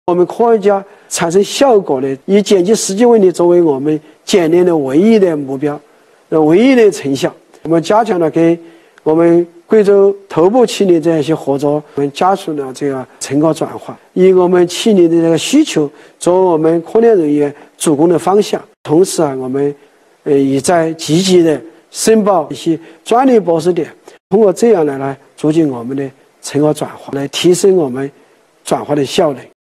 我们科学家产生效果的，以解决实际问题作为我们检验的唯一的目标，唯一的成效。我们加强了给我们贵州头部企业这样一些合作，我们加速了这个成果转化，以我们企业的这个需求作为我们科研人员主攻的方向。同时我们也在积极的申报一些专利博士点，通过这样来促进我们的成果转化，来提升我们转化的效能。